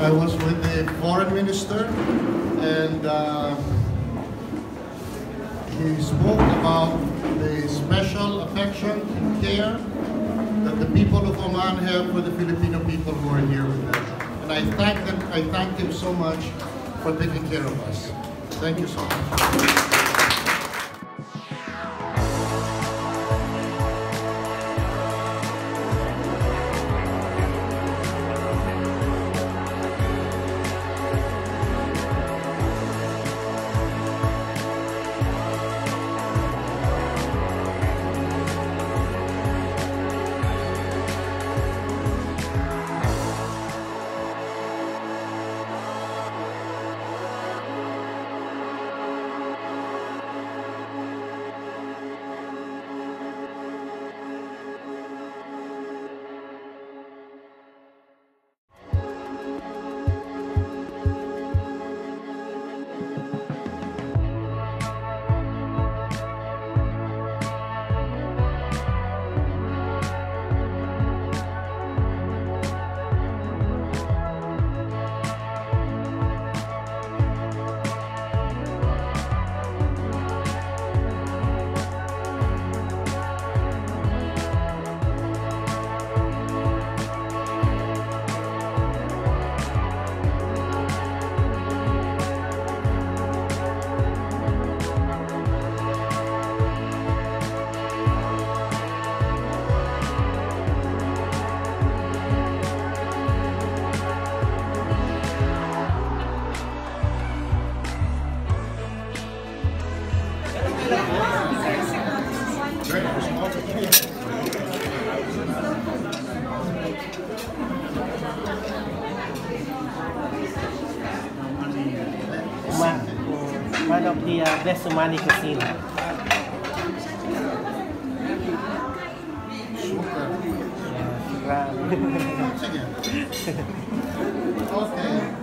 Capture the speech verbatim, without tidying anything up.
I was with the foreign minister, and uh, he spoke about the special affection and care that the people of Oman have for the Filipino people who are here with them. And I thank them, I thank him so much for taking care of us. Thank you so much. One of the uh, best Omani cuisine. Super. Yeah, Okay.